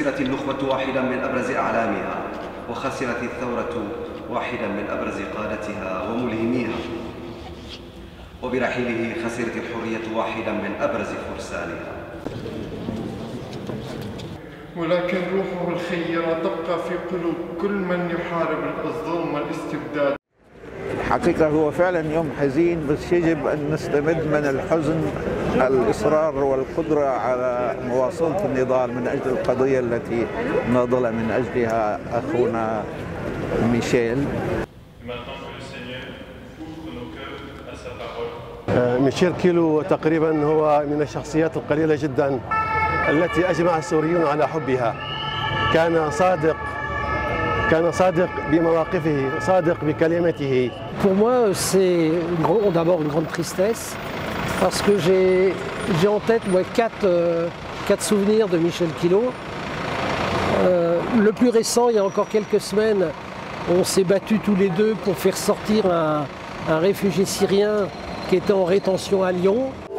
خسرت النخبة واحدا من أبرز أعلامها، وخسرت الثورة واحدا من أبرز قادتها وملهميها، وبرحيله خسرت الحرية واحدا من أبرز فرسانها. ولكن روحه الخيرة تبقى في قلوب كل من يحارب الظلم والاستبداد. الحقيقة هو فعلا يوم حزين، بس يجب أن نستمد من الحزن الإصرار والقدرة على مواصلة النضال من أجل القضية التي ناضل من أجلها أخونا ميشيل. ميشيل كيلو تقريبا هو من الشخصيات القليلة جدا التي أجمع السوريون على حبها. كان صادق بمواقفه، صادق بكلمته. Pour moi, c'est d'abord une grande tristesse parce que j'ai en tête quatre souvenirs de Michel Quilot. Le plus récent, il y a encore quelques semaines, on s'est battus tous les deux pour faire sortir un réfugié syrien qui était en rétention à Lyon.